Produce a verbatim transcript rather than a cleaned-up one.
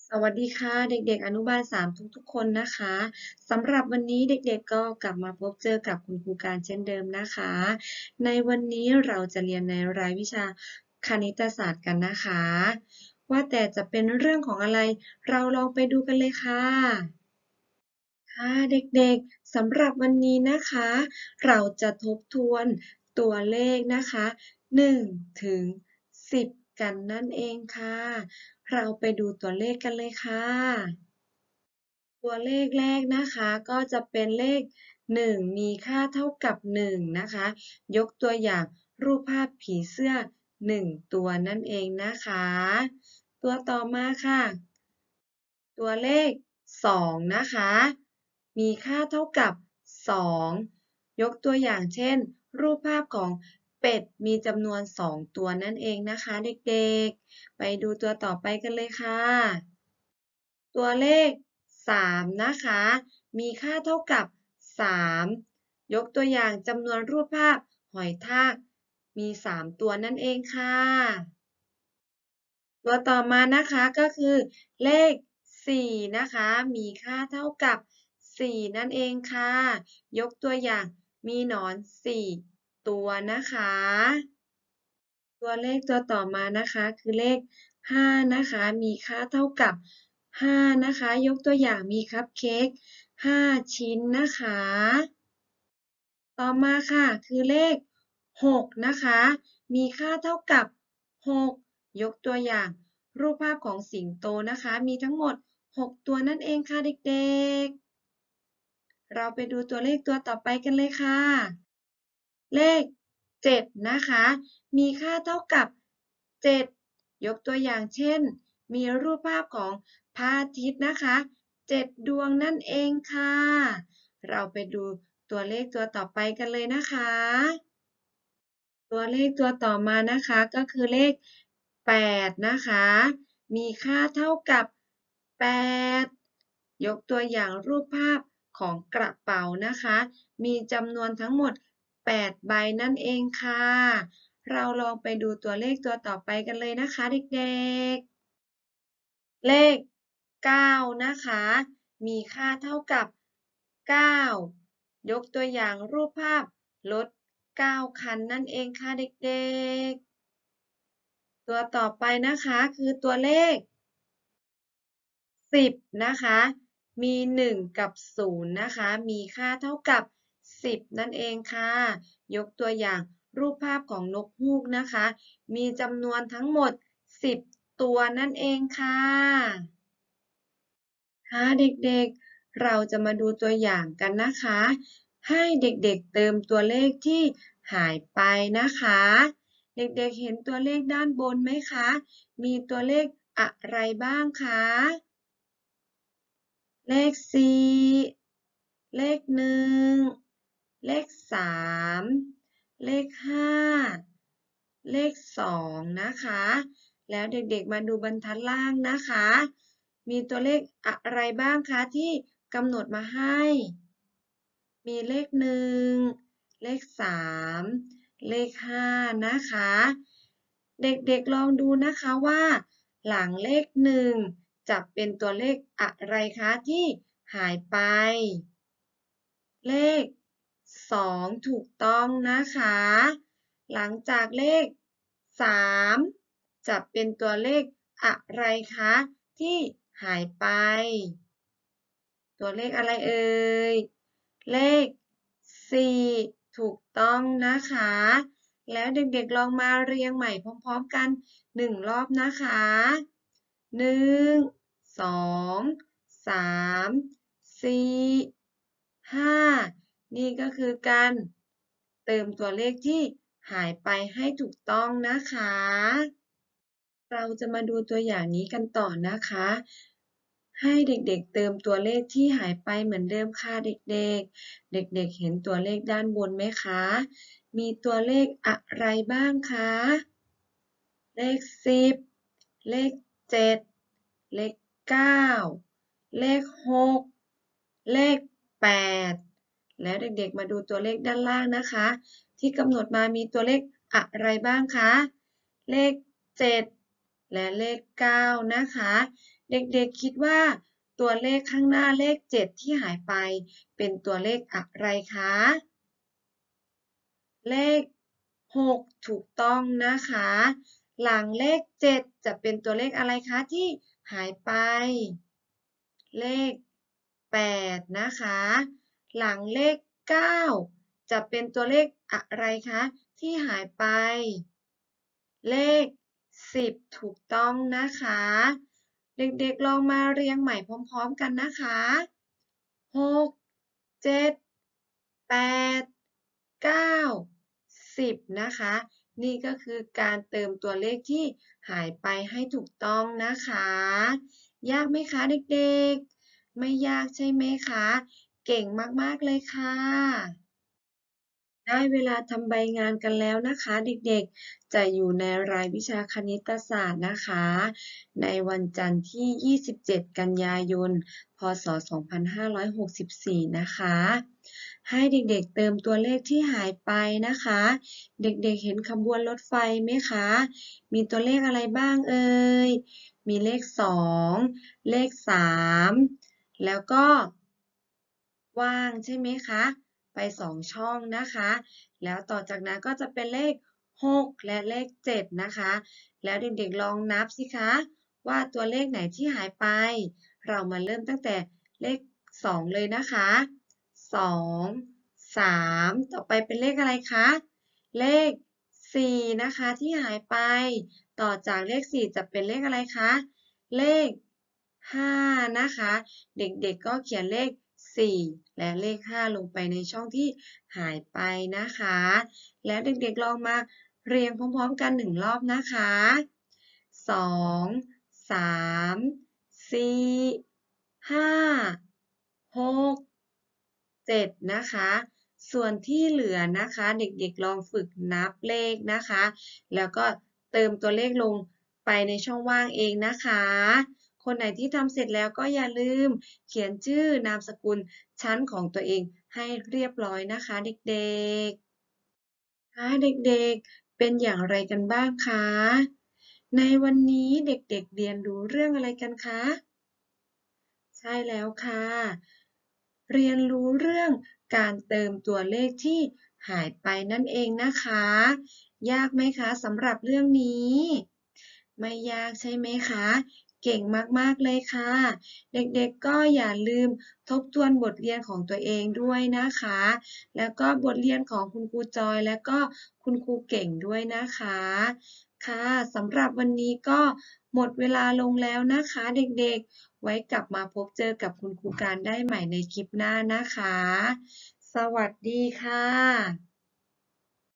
สวัสดีค่ะเด็กๆอนุบาลสามทุกๆคนนะคะสำหรับวันนี้เด็กๆก็กลับมาพบเจอกับคุณครูการเช่นเดิมนะคะในวันนี้เราจะเรียนในรายวิชาคณิตศาสตร์กันนะคะว่าแต่จะเป็นเรื่องของอะไรเราลองไปดูกันเลยค่ะค่ะเด็กๆสำหรับวันนี้นะคะเราจะทบทวนตัวเลขนะคะหนึ่งถึงสิบกันนั่นเองค่ะเราไปดูตัวเลขกันเลยค่ะ ตัวเลขแรกนะคะก็จะเป็นเลขหนึ่งมีค่าเท่ากับหนึ่งนะคะยกตัวอย่างรูปภาพผีเสื้อหนึ่งตัวนั่นเองนะคะตัวต่อมาค่ะตัวเลขสองนะคะมีค่าเท่ากับสองยกตัวอย่างเช่นรูปภาพของเป็ดมีจำนวนสองตัวนั่นเองนะคะเด็กๆไปดูตัวต่อไปกันเลยค่ะ ตัวเลขสามนะคะมีค่าเท่ากับสามยกตัวอย่างจำนวนรูปภาพหอยทากมีสามตัวนั่นเองค่ะตัวต่อมานะคะก็คือเลขสี่นะคะมีค่าเท่ากับสี่นั่นเองค่ะยกตัวอย่างมีหนอนสี่ตัวนะคะตัวเลขตัวต่อมานะคะคือเลขห้านะคะมีค่าเท่ากับห้านะคะยกตัวอย่างมีคัพเค้กห้าชิ้นนะคะต่อมาค่ะคือเลขหกนะคะมีค่าเท่ากับหกยกตัวอย่างรูปภาพของสิงโตนะคะมีทั้งหมดหกตัวนั่นเองค่ะเด็กๆเราไปดูตัวเลขตัวต่อไปกันเลยค่ะ เลขเจ็ดนะคะมีค่าเท่ากับเจ็ดยกตัวอย่างเช่นมีรูปภาพของพระอาทิตย์นะคะเจ็ดดวงนั่นเองค่ะเราไปดูตัวเลขตัวต่อไปกันเลยนะคะตัวเลขตัวต่อมานะคะก็คือเลขแปดนะคะมีค่าเท่ากับแปดยกตัวอย่างรูปภาพของกระเป๋านะคะมีจำนวนทั้งหมดแปดใบนั่นเองค่ะเราลองไปดูตัวเลขตัวต่อไปกันเลยนะคะเด็กๆเลขเก้านะคะมีค่าเท่ากับเก้ายกตัวอย่างรูปภาพรถเก้าคันนั่นเองค่ะเด็กๆตัวต่อไปนะคะคือตัวเลข สิบนะคะมีหนึ่งกับศูนย์นะคะมีค่าเท่ากับสิบนั่นเองค่ะยกตัวอย่างรูปภาพของนกฮูกนะคะมีจำนวนทั้งหมดสิบตัวนั่นเองค่ะค่ะเด็กๆเราจะมาดูตัวอย่างกันนะคะให้เด็กๆเติมตัวเลขที่หายไปนะคะเด็กๆเห็นตัวเลขด้านบนไหมคะมีตัวเลขอะไรบ้างคะ เลขสี่เลขหนึ่งเลขสามเลขห้าเลขสองนะคะแล้วเด็กๆมาดูบรรทัดล่างนะคะมีตัวเลขอะไรบ้างคะที่กำหนดมาให้มีเลขหนึ่งเลขสามเลขห้านะคะเด็กๆลองดูนะคะว่าหลังเลขหนึ่งจะเป็นตัวเลขอะไรคะที่หายไปเลขสองถูกต้องนะคะหลังจากเลขสามจะเป็นตัวเลขอะไรคะที่หายไปตัวเลขอะไรเอ่ยเลขสี่ถูกต้องนะคะแล้วเด็กๆลองมาเรียงใหม่พร้อมๆกันหนึ่งรอบนะคะหนึ่งสองสามสี่ห้านี่ก็คือการเติมตัวเลขที่หายไปให้ถูกต้องนะคะเราจะมาดูตัวอย่างนี้กันต่อนะคะให้เด็กๆเติมตัวเลขที่หายไปเหมือนเดิมค่ะเด็กๆเด็กๆเห็นตัวเลขด้านบนไหมคะมีตัวเลขอะไรบ้างคะเลขสิบเลขเจ็ดเลขเก้าเลขหกเลขแปดแล้วเด็กๆมาดูตัวเลขด้านล่างนะคะที่กำหนดมามีตัวเลขอะไรบ้างคะเลขเจ็ดและเลขเก้านะคะ เด็กๆคิดว่าตัวเลขข้างหน้าเลขเจ็ดที่หายไปเป็นตัวเลขอะไรคะ เลขหกถูกต้องนะคะ หลังเลขเจ็ดจะเป็นตัวเลขอะไรคะที่หายไป เลขแปดนะคะ หลังเลขเก้าจะเป็นตัวเลขอะไรคะที่หายไป เลขสิบถูกต้องนะคะ เด็กๆลองมาเรียงใหม่พร้อมๆกันนะคะหก เจ็ด แปด เก้า สิบนะคะ นี่ก็คือการเติมตัวเลขที่หายไปให้ถูกต้องนะคะ ยากไหมคะเด็กๆ ไม่ยากใช่ไหมคะ เก่งมากๆเลยค่ะ ได้เวลาทำใบงานกันแล้วนะคะเด็กๆ จะอยู่ในรายวิชาคณิตศาสตร์นะคะ ในวันจันทร์ที่ ยี่สิบเจ็ด กันยายน พ.ศ. สองพันห้าร้อยหกสิบสี่ นะคะ ให้เด็กๆเติมตัวเลขที่หายไปนะคะ เด็กๆเห็นขบวนรถไฟไหมคะ มีตัวเลขอะไรบ้างเอ่ย มีเลข สอง เลข สาม แล้วก็ว่างใช่ไหมคะ ไปสองช่องนะคะ แล้วต่อจากนั้นก็จะเป็นเลข หก และเลข เจ็ด นะคะ แล้วเด็กๆลองนับสิคะว่าตัวเลขไหนที่หายไป เรามาเริ่มตั้งแต่เลข สอง เลยนะคะ สอง สาม ต่อไปเป็นเลขอะไรคะ เลข สี่ นะคะที่หายไป ต่อจากเลข สี่ จะเป็นเลขอะไรคะ เลข ห้า นะคะ เด็กๆก็เขียนเลข สี่ และเลข ห้า ลงไปในช่องที่หายไปนะคะ แล้วเด็กๆลองมาเรียงพร้อมๆกันหนึ่งรอบนะคะ สอง สาม สี่ ห้า หก เจ็ด นะคะ ส่วนที่เหลือนะคะเด็กๆลองฝึกนับเลขนะคะ แล้วก็เติมตัวเลขลงไปในช่องว่างเองนะคะ คนไหนที่ทำเสร็จแล้วก็อย่าลืมเขียนชื่อนามสกุลชั้นของตัวเองให้เรียบร้อยนะคะเด็กๆค่ะเด็กๆเป็นอย่างไรกันบ้างคะ ในวันนี้เด็กๆเรียนรู้เรื่องอะไรกันคะ ใช่แล้วค่ะ เรียนรู้เรื่องการเติมตัวเลขที่หายไปนั่นเองนะคะ ยากไหมคะสำหรับเรื่องนี้ ไม่ยากใช่ไหมคะ เก่งมากๆเลยค่ะ เด็กๆก็อย่าลืมทบทวนบทเรียนของตัวเองด้วยนะคะ แล้วก็บทเรียนของคุณครูจอยและก็คุณครูเก่งด้วยนะคะ ค่ะสำหรับวันนี้ก็หมดเวลาลงแล้วนะคะเด็กๆ ไว้กลับมาพบเจอกับคุณครูการได้ใหม่ในคลิปหน้านะคะ สวัสดีค่ะ